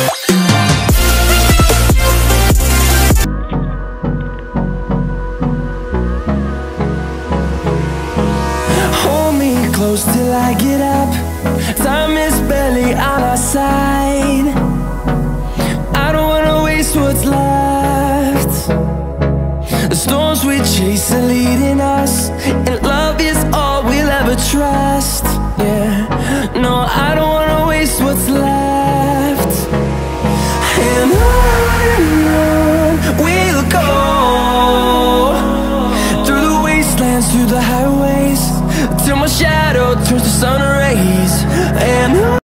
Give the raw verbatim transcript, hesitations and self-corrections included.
Close till I get up. Time is barely on our side. I don't wanna waste what's left. The storms we chase are leading us, and